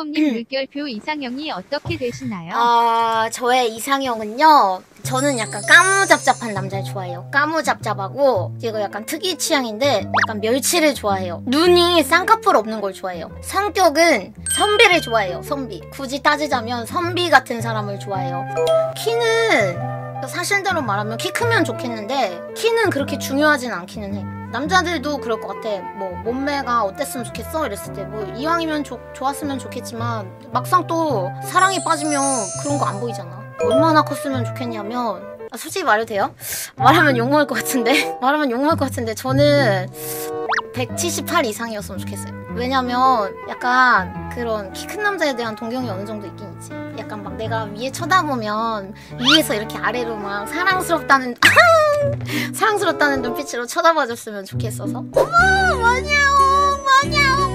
곰곰님 물결표 이상형이 어떻게 되시나요? 저의 이상형은요. 저는 약간 까무잡잡한 남자를 좋아해요. 까무잡잡하고 이거 약간 특이 취향인데 약간 멸치를 좋아해요. 눈이 쌍꺼풀 없는 걸 좋아해요. 성격은 선비를 좋아해요. 선비. 굳이 따지자면 선비 같은 사람을 좋아해요. 키는 사실대로 말하면 키 크면 좋겠는데 키는 그렇게 중요하진 않기는 해. 남자들도 그럴 것 같아. 뭐 몸매가 어땠으면 좋겠어? 이랬을 때 뭐 이왕이면 좋았으면 좋겠지만 막상 또 사랑에 빠지면 그런 거 안 보이잖아. 얼마나 컸으면 좋겠냐면 솔직히 말해도 돼요? 말하면 욕먹을 것 같은데 말하면 욕먹을 것 같은데 저는 178 이상이었으면 좋겠어요. 왜냐면 약간 그런 키 큰 남자에 대한 동경이 어느 정도 있긴 있지. 약간 막 내가 위에 쳐다보면 위에서 이렇게 아래로 막 사랑스럽다는 사랑스럽다는 눈빛으로 쳐다봐줬으면 좋겠어서. 어머 뭐냐오.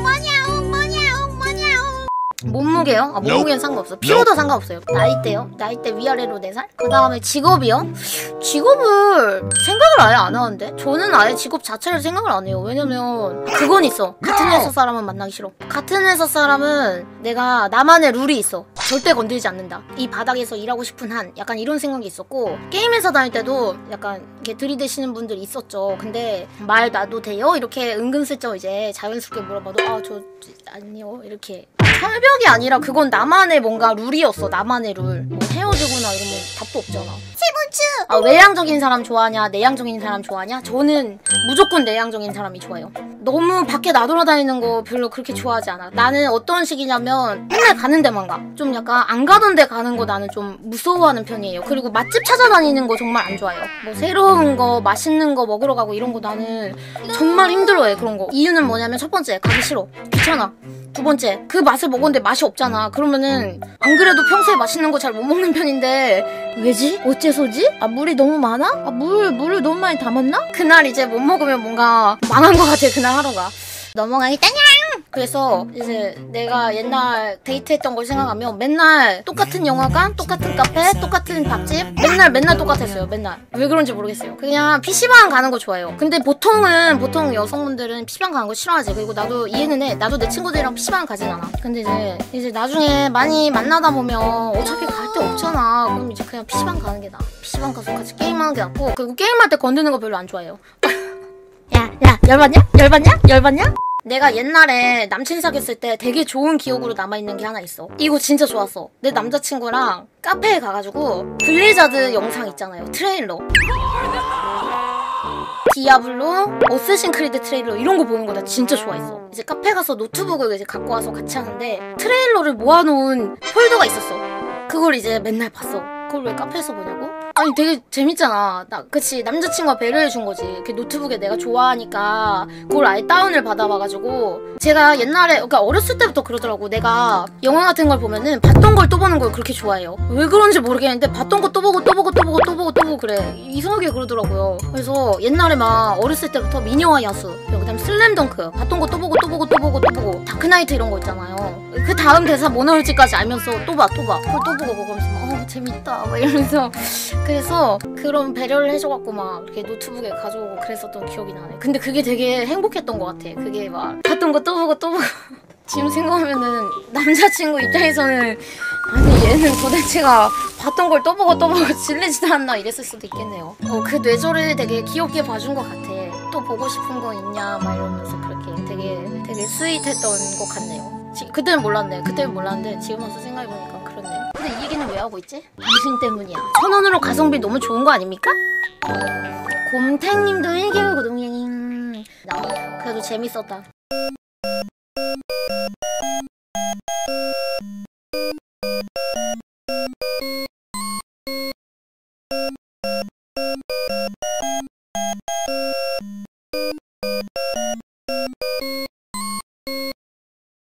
몸무게요? 몸무게는 상관없어. 피로도 상관없어요. 나이대요? 나이대 위아래로 4살? 그 다음에 직업이요? 직업을 생각을 아예 안 하는데? 저는 아예 직업 자체를 생각을 안 해요. 왜냐면 그건 있어. 같은 회사 사람은 만나기 싫어. 같은 회사 사람은 내가 나만의 룰이 있어. 절대 건들지 않는다. 이 바닥에서 일하고 싶은 한 약간 이런 생각이 있었고, 게임회사 다닐 때도 약간 이렇게 들이대시는 분들이 있었죠. 근데 말 놔도 돼요? 이렇게 은근슬쩍 이제 자연스럽게 물어봐도 저 아니요 이렇게 철벽이 아니라 그건 나만의 뭔가 룰이었어. 나만의 룰. 뭐 헤어지거나 이러면 답도 없잖아. 세번츠! 외향적인 사람 좋아하냐 내향적인 사람 좋아하냐? 저는 무조건 내향적인 사람이 좋아요. 너무 밖에 나돌아다니는 거 별로 그렇게 좋아하지 않아. 나는 어떤 식이냐면 맨날 가는 데만 가. 좀 약간 안 가던 데 가는 거 나는 좀 무서워하는 편이에요. 그리고 맛집 찾아다니는 거 정말 안 좋아해요. 뭐 새로운 거 맛있는 거 먹으러 가고 이런 거 나는 정말 힘들어해. 그런 거. 이유는 뭐냐면 첫 번째 가기 싫어. 귀찮아. 두 번째 그 맛을 먹었는데 맛이 없잖아. 그러면은 안 그래도 평소에 맛있는 거 잘 못 먹는 편인데 왜지? 어째서지? 물이 너무 많아? 물을 너무 많이 담았나? 그날 이제 못 먹으면 뭔가 망한 것 같아. 그날 하루가 넘어가겠다냥. 그래서 이제 내가 옛날 데이트했던 걸 생각하면 맨날 똑같은 영화관, 똑같은 카페, 똑같은 밥집 맨날 똑같았어요. 맨날. 왜 그런지 모르겠어요. 그냥 PC방 가는 거 좋아해요. 근데 보통 여성분들은 PC방 가는 거 싫어하지. 그리고 나도 이해는 해. 나도 내 친구들이랑 PC방 가진 않아. 근데 이제 나중에 많이 만나다 보면 어차피 갈 데 없잖아. 그럼 이제 그냥 PC방 가는 게 나아. PC방 가서 같이 게임하는 게 낫고. 그리고 게임할 때 건드는 거 별로 안 좋아해요. 야 열받냐? 내가 옛날에 남친 사귀었을 때 되게 좋은 기억으로 남아있는 게 하나 있어. 이거 진짜 좋았어. 내 남자친구랑 카페에 가가지고 블리자드 영상 있잖아요. 트레일러. 디아블로, 어쌔신 크리드 트레일러 이런 거 보는 거 나 진짜 좋아했어. 이제 카페 가서 노트북을 이제 갖고 와서 같이 하는데 트레일러를 모아놓은 폴더가 있었어. 그걸 이제 맨날 봤어. 그걸 왜 카페에서 보냐고? 아니 되게 재밌잖아. 그치 남자친구가 배려해준 거지. 그 노트북에 내가 좋아하니까 그걸 아예 다운을 받아봐가지고 제가 옛날에 그러니까 어렸을 때부터 그러더라고. 내가 영화 같은 걸 보면은 봤던 걸 또 보는 걸 그렇게 좋아해요. 왜 그런지 모르겠는데 봤던 거 또 보고 그래. 이상하게 그러더라고요. 그래서 옛날에 막 어렸을 때부터 미녀와 야수 그다음 슬램덩크 봤던 거 또 보고 다크나이트 이런 거 있잖아요. 그 다음 대사 뭐 나올지까지 알면서 또 봐 그걸 또 보고 그러면서 재밌다 막 이러면서 그래서 그런 배려를 해줘갖고 막 이렇게 노트북에 가져오고 그랬었던 기억이 나네. 근데 그게 되게 행복했던 것 같아. 그게 막 봤던 거 또 보고 지금 생각하면은 남자친구 입장에서는 아니 얘는 도대체가 봤던 걸 또 보고 질리지도 않나 이랬을 수도 있겠네요. 그 뇌절을 되게 귀엽게 봐준 것 같아. 또 보고 싶은 거 있냐 막 이러면서 그렇게 되게 스윗했던 것 같네요. 그때는 몰랐는데 지금 와서 생각해보니까 그렇네. 근데 이 얘기는 왜 하고 있지? 당신 때문이야. 1000원으로 가성비 너무 좋은 거 아닙니까? 곰탱님도 1개월 구독님. 그래도 재밌었다.